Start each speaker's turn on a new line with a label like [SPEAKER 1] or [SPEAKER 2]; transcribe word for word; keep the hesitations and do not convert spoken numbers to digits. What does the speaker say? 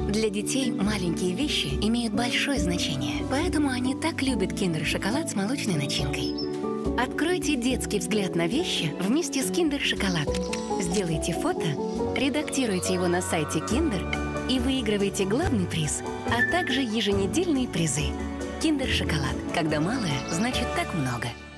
[SPEAKER 1] Для детей маленькие вещи имеют большое значение, поэтому они так любят киндер-шоколад с молочной начинкой. Откройте детский взгляд на вещи вместе с киндер-шоколад. Сделайте фото, редактируйте его на сайте Kinder и выигрывайте главный приз, а также еженедельные призы. Киндер-шоколад. Когда малое, значит так много.